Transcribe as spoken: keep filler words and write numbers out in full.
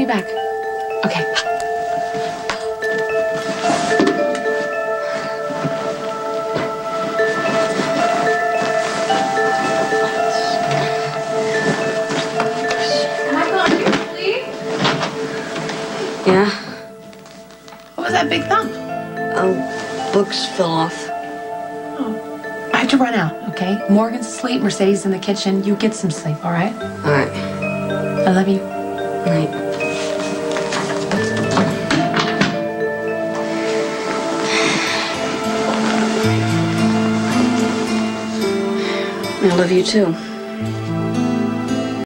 back. Okay. Yeah? What was that big thump? Oh, books fell off. Oh. I have to run out, okay? Morgan's asleep, Mercedes in the kitchen. You get some sleep, all right? All right. I love you. Night. I love you too.